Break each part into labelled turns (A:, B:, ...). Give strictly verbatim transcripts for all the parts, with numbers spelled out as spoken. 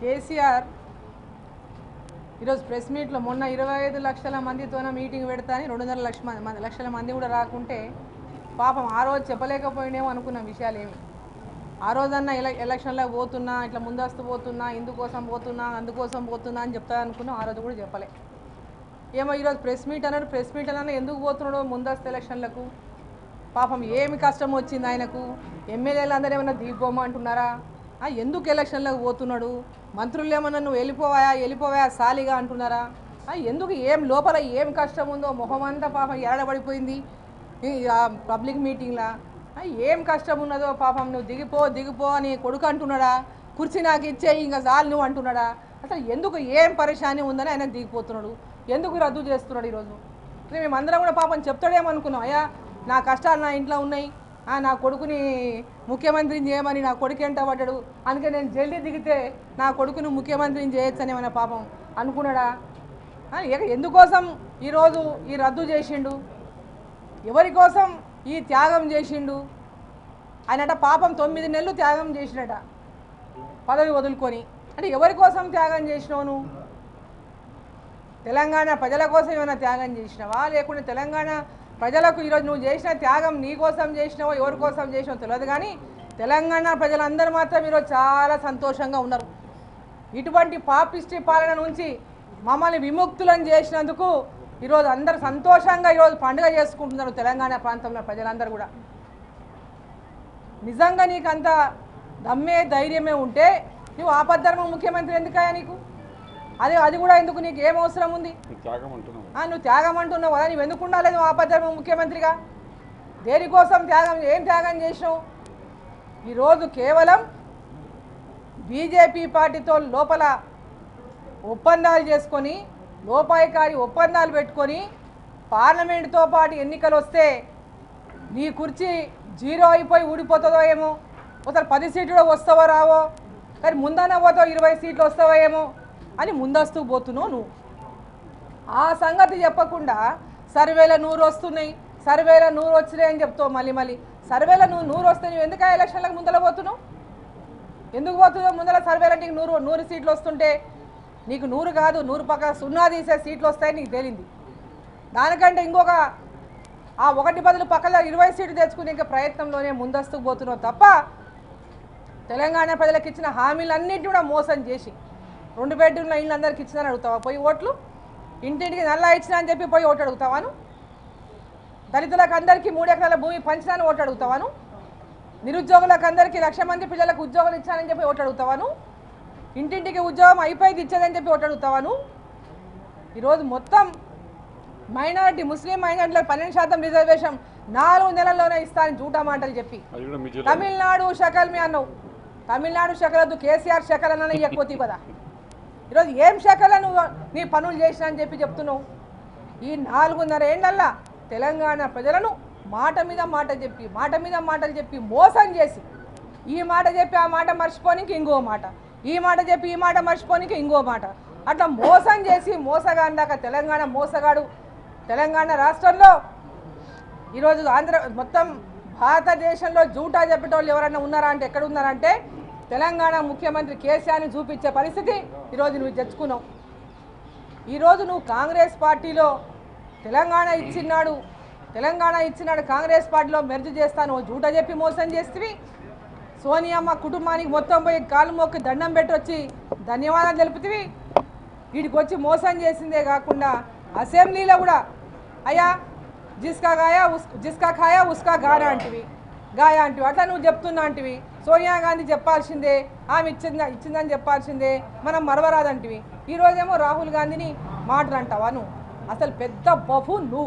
A: కేసీఆర్ ఈరోజు ప్రెస్ మీట్లో మొన్న ఇరవై ఐదు లక్షల మందితోన మీటింగ్ పెడతా అని రెండున్నర లక్ష మంది లక్షల మంది కూడా రాకుంటే పాపం ఆ రోజు చెప్పలేకపోయినేమో అనుకున్న విషయాలు ఏమి. ఆ రోజన్నా ఎల ఎలక్షన్లకు పోతున్నా, ఇట్లా ముందస్తు పోతున్నా, ఇందుకోసం పోతున్నా, అందుకోసం పోతున్నా అని చెప్తా అనుకున్నాం. ఆ రోజు కూడా చెప్పలే. ఏమో ఈరోజు ప్రెస్ మీట్ అన్నాడు. ప్రెస్ మీట్ అన్నా ఎందుకు పోతున్నాడో ముందస్తు ఎలక్షన్లకు? పాపం ఏమి కష్టం వచ్చింది ఆయనకు? ఎమ్మెల్యేలు అందరూ ఏమన్నా దిగిపోమంటున్నారా? ఎందుకు ఎలక్షన్లకు పోతున్నాడు? మంత్రులు ఏమన్నా నువ్వు వెళ్ళిపోవాయా వెళ్ళిపోవాయా సాలిగా అంటున్నారా? ఎందుకు ఏం లోపల ఏం కష్టం ఉందో మొహం అంతా పాపం ఎరడబడిపోయింది పబ్లిక్ మీటింగ్లా. ఏం కష్టం ఉన్నదో పాపం నువ్వు దిగిపో దిగిపో అని కొడుకు అంటున్నాడా? కుర్చీ నాకు ఇచ్చే ఇంకా చాలు నువ్వు అంటున్నాడా? అసలు ఎందుకు ఏం పరిశాని ఉందని ఆయన దిగిపోతున్నాడు? ఎందుకు రద్దు చేస్తున్నాడు ఈరోజు? మేమందరం కూడా పాపం చెప్తాడేమనుకున్నాం. అయ్యా నా కష్టాలు నా ఇంట్లో ఉన్నాయి, నా కొడుకుని ముఖ్యమంత్రిని చేయమని నా కొడుకు ఎంట పడ్డాడు, అందుకే నేను జల్దీ దిగితే నా కొడుకును ముఖ్యమంత్రిని చేయొచ్చని ఏమైనా పాపం అనుకున్నాడా? ఎందుకోసం ఈరోజు ఈ రద్దు చేసిండు? ఎవరి కోసం ఈ త్యాగం చేసిండు? ఆయనట పాపం తొమ్మిది నెలలు త్యాగం చేసినట పదవి వదులుకొని. అంటే ఎవరి కోసం త్యాగం చేసినావు నువ్వు? తెలంగాణ ప్రజల కోసం ఏమైనా త్యాగం చేసినావా? లేకుంటే తెలంగాణ ప్రజలకు ఈరోజు నువ్వు చేసిన త్యాగం నీ కోసం చేసినావో ఎవరి కోసం చేసినావో తెలియదు, కానీ తెలంగాణ ప్రజలందరూ మాత్రం ఈరోజు చాలా సంతోషంగా ఉన్నారు. ఇటువంటి పాపిష్టి పాలన నుంచి మమ్మల్ని విముక్తులను చేసినందుకు ఈరోజు అందరూ సంతోషంగా ఈరోజు పండుగ చేసుకుంటున్నారు తెలంగాణ ప్రాంతంలో ప్రజలందరూ కూడా. నిజంగా నీకు అంత దమ్మే ధైర్యమే ఉంటే నువ్వు ఆపద్ధర్మ ముఖ్యమంత్రి ఎందుకయ్యా నీకు? అది అది కూడా ఎందుకు? నీకు ఏం అవసరం ఉంది? నువ్వు త్యాగం అంటున్నావు కదా, నువ్వు ఎందుకు ఉండాలి నువ్వు ఆపద్ధర్మ ముఖ్యమంత్రిగా? దేనికోసం త్యాగం? ఏం త్యాగం చేసినావు? ఈరోజు కేవలం బీజేపీ పార్టీతో లోపల ఒప్పందాలు చేసుకొని లోపాయికారి ఒప్పందాలు పెట్టుకొని పార్లమెంటుతో పాటు ఎన్నికలు వస్తే నీ కుర్చీ జీరో అయిపోయి ఊడిపోతుందో ఏమో, ఒకసారి పది సీట్లు వస్తావో రావో, కానీ ముందన పోతావు ఇరవై సీట్లు వస్తావో ఏమో అని ముందస్తూ పోతున్నావు నువ్వు. ఆ సంగతి చెప్పకుండా సర్వేల నూరు వస్తున్నాయి, సర్వేల నూరు వచ్చినాయి అని చెప్తావు. మళ్ళీ మళ్ళీ సర్వేల నువ్వు నూరు వస్తే నువ్వు ఎందుకు ఎలక్షన్లకు ముందర పోతున్నావు? ఎందుకు పోతున్నావు ముందర? సర్వేల నీకు నూరు నూరు సీట్లు వస్తుంటే నీకు నూరు కాదు నూరు పక్క సున్నా తీసే సీట్లు వస్తాయని నీకు తేలింది. దానికంటే ఇంకొక ఆ ఒకటి బదులు పక్కన ఇరవై సీట్లు తెచ్చుకునే ఇంకా ప్రయత్నంలోనే ముందస్తుకు పోతున్నావు తప్ప తెలంగాణ ప్రజలకు ఇచ్చిన హామీలన్నింటినీ కూడా మోసం చేసి రెండు బెడ్రూమ్ల ఇళ్ళు అందరికి ఇచ్చిందని అడుగుతావా? పోయి ఓట్లు ఇంటింటికి నల్లా ఇచ్చినా అని చెప్పి పోయి ఓటు అడుగుతావాను? దళితులకు అందరికీ మూడు ఎకరాల భూమి పంచినాను ఓటు అడుగుతావాను? నిరుద్యోగులకు అందరికీ లక్ష మంది పిల్లలకు ఉద్యోగాలు ఇచ్చానని చెప్పి ఓటు అడుగుతావాను? ఇంటింటికి ఉద్యోగం అయిపోయింది ఇచ్చేదని చెప్పి ఓటు అడుగుతావాను? ఈరోజు మొత్తం మైనారిటీ ముస్లిం మైనారిటీలకు పన్నెండు శాతం రిజర్వేషన్ నాలుగు నెలల్లోనే ఇస్తానని జూటా మాటలు చెప్పి తమిళనాడు షకల్మి అన్నావు. తమిళనాడు షకలదు కేసీఆర్ షకలనని ఎక్కువ కదా. ఈరోజు ఏం షకల నువ్వు నీ పనులు చేసినా అని చెప్పి చెప్తున్నావు. ఈ నాలుగున్నర ఏళ్ళల్లా తెలంగాణ ప్రజలను మాట మీద మాట చెప్పి మాట మీద మాటలు చెప్పి మోసం చేసి ఈ మాట చెప్పి ఆ మాట మర్చిపోనికి ఇంకో మాట, ఈ మాట చెప్పి ఈ మాట మర్చిపోనికి ఇంకో మాట, అట్లా మోసం చేసి మోసగాందాక తెలంగాణ మోసగాడు. తెలంగాణ రాష్ట్రంలో ఈరోజు ఆంధ్ర మొత్తం భారతదేశంలో జూటా చెప్పేటోళ్ళు ఎవరైనా ఉన్నారా అంటే ఎక్కడ ఉన్నారంటే తెలంగాణ ముఖ్యమంత్రి కేసీఆర్ని చూపించే పరిస్థితి ఈరోజు నువ్వు తెచ్చుకున్నావు. ఈరోజు నువ్వు కాంగ్రెస్ పార్టీలో తెలంగాణ ఇచ్చినాడు తెలంగాణ ఇచ్చినాడు కాంగ్రెస్ పార్టీలో మెర్జ్ చేస్తాను జూటా చెప్పి మోసం చేస్తేవి. సోనియమ్మ కుటుంబానికి మొత్తం పోయి కాలు మొక్కి దండం పెట్టి వచ్చి ధన్యవాదాలు తెలుపుతీవి. వీడికి వచ్చి మోసం చేసిందే కాకుండా అసెంబ్లీలో కూడా అయ్యా జిస్కా గాయా ఉస్ జిస్కా ఖాయా ఉస్కా గానా అంటివి గాయా అంటివి. అట్లా నువ్వు చెప్తున్నా అంటివి. సోనియా గాంధీ చెప్పాల్సిందే, ఆమె ఇచ్చిందా ఇచ్చిందని చెప్పాల్సిందే, మనం మరవరాదంటివి. ఈరోజేమో రాహుల్ గాంధీని మాటలు అంటావా నువ్వు? అసలు పెద్ద బఫూన్ నువ్వు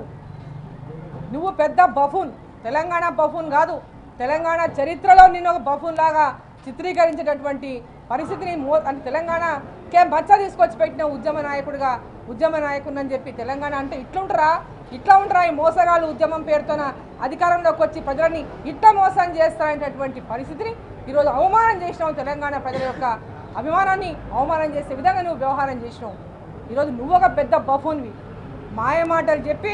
A: నువ్వు పెద్ద బఫూన్. తెలంగాణ బఫూన్ కాదు, తెలంగాణ చరిత్రలో నిన్ను ఒక బఫూన్ లాగా చిత్రీకరించేటటువంటి పరిస్థితిని మో అంటే తెలంగాణకే బచ్చ తీసుకొచ్చి పెట్టిన ఉద్యమ నాయకుడిగా ఉద్యమ నాయకుడిని అని చెప్పి తెలంగాణ అంటే ఇట్లుంటారా ఇట్లా ఉంటారా? ఈ మోసగాళ్ళు ఉద్యమం పేరుతోన అధికారంలోకి వచ్చి ప్రజలని ఇట్ట మోసం చేస్తారనేటటువంటి పరిస్థితిని ఈరోజు అవమానం చేసినావు. తెలంగాణ ప్రజల యొక్క అభిమానాన్ని అవమానం చేసే విధంగా నువ్వు వ్యవహారం చేసినావు. ఈరోజు నువ్వు ఒక పెద్ద బఫూన్వి. మాయ మాటలు చెప్పి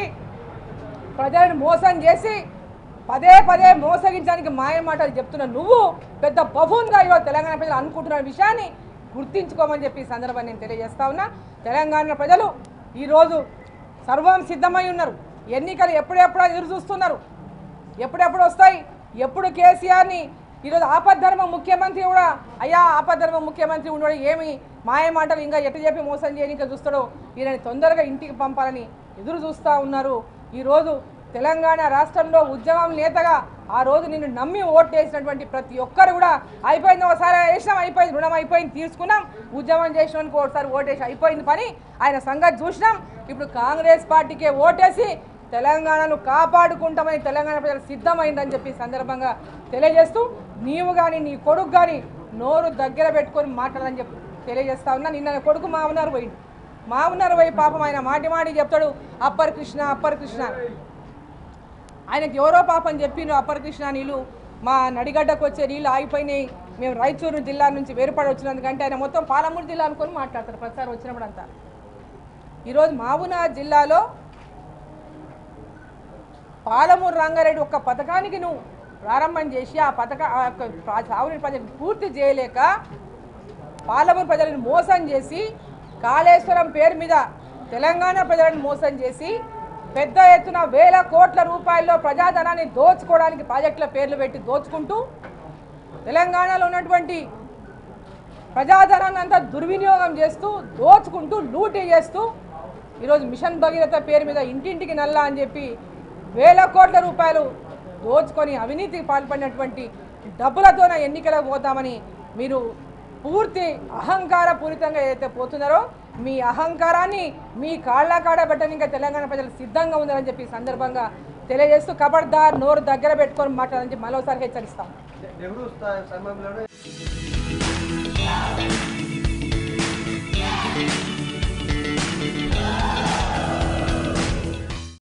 A: ప్రజలను మోసం చేసి పదే పదే మోసగించడానికి మాయ మాటలు చెప్తున్న నువ్వు పెద్ద బఫూన్గా ఈరోజు తెలంగాణ ప్రజలు అనుకుంటున్న విషయాన్ని గుర్తించుకోమని చెప్పి సందర్భాన్ని నేను తెలియజేస్తా ఉన్నా. తెలంగాణ ప్రజలు ఈరోజు సర్వం సిద్ధమై ఉన్నారు. ఎన్నికలు ఎప్పుడెప్పుడో ఎదురు చూస్తున్నారు. ఎప్పుడెప్పుడు వస్తాయి, ఎప్పుడు కేసీఆర్ని ఈరోజు ఆపద్ధర్మ ముఖ్యమంత్రి కూడా అయ్యా ఆపద్ధర్మ ముఖ్యమంత్రి ఉన్నాడు, ఏమి మాయ మాటలు ఇంకా ఎట్ట చెప్పి మోసం చేయడానికి చూస్తాడో ఈయనని తొందరగా ఇంటికి పంపాలని ఎదురు చూస్తూ ఉన్నారు. ఈరోజు తెలంగాణ రాష్ట్రంలో ఉద్యమం నేతగా ఆ రోజు నిన్ను నమ్మి ఓటు వేసినటువంటి ప్రతి ఒక్కరు కూడా అయిపోయింది, ఒకసారి వేసినాం అయిపోయింది, రుణం అయిపోయింది తీసుకున్నాం, ఉద్యమం చేసినానికి ఒకసారి ఓటేసి అయిపోయింది పని, ఆయన సంగతి చూసినాం. ఇప్పుడు కాంగ్రెస్ పార్టీకే ఓటేసి తెలంగాణను కాపాడుకుంటామని తెలంగాణ ప్రజలు సిద్ధమైందని చెప్పి సందర్భంగా తెలియజేస్తూ నీవు కానీ నీ కొడుకు కానీ నోరు దగ్గర పెట్టుకొని మాట్లాడని చెప్పి తెలియజేస్తా ఉన్నా. నిన్న కొడుకు మామనారు పోయింది, మామనారు పోయి పాపం ఆయన మాటి మాటి చెప్తాడు అప్పర్ కృష్ణ అప్పర్ కృష్ణ, ఆయనకి ఎవరో పాపం చెప్పి అప్పర్ కృష్ణ నీళ్ళు మా నడిగడ్డకు వచ్చే నీళ్ళు ఆగిపోయినాయి, మేము రాయచూరు జిల్లా నుంచి వేరుపడి వచ్చినందుకంటే ఆయన మొత్తం పాలమూరు జిల్లా అనుకొని మాట్లాడతారు ప్రతిసారి వచ్చినప్పుడు అంతా. ఈరోజు మహబూబ్నగర్ జిల్లాలో పాలమూరు రంగారెడ్డి ఒక్క పథకానికి నువ్వు ప్రారంభం చేసి ఆ పథక సాగునీటి ప్రాజెక్టు పూర్తి చేయలేక పాలమూరు ప్రజలను మోసం చేసి కాళేశ్వరం పేరు మీద తెలంగాణ ప్రజలను మోసం చేసి పెద్ద ఎత్తున వేల కోట్ల రూపాయల్లో ప్రజాధనాన్ని దోచుకోవడానికి ప్రాజెక్టుల పేర్లు పెట్టి దోచుకుంటూ తెలంగాణలో ఉన్నటువంటి ప్రజాధనాన్ని అంతా దుర్వినియోగం చేస్తూ దోచుకుంటూ లూటీ చేస్తూ ఈరోజు మిషన్ భగీరథ పేరు మీద ఇంటింటికి నల్లా అని చెప్పి వేల కోట్ల రూపాయలు దోచుకొని అవినీతికి పాల్పడినటువంటి డబ్బులతోనే ఎన్నికలకు పోతామని మీరు పూర్తి అహంకార పూరితంగా ఏదైతే పోతున్నారో మీ అహంకారాన్ని మీ కాళ్ళ కాడ పెట్టని ఇంకా తెలంగాణ ప్రజలు సిద్ధంగా ఉందని చెప్పి సందర్భంగా తెలియజేస్తూ ఖబర్దార్ నోరు దగ్గర పెట్టుకొని మాట్లాడని చెప్పి మరోసారి హెచ్చరిస్తాం.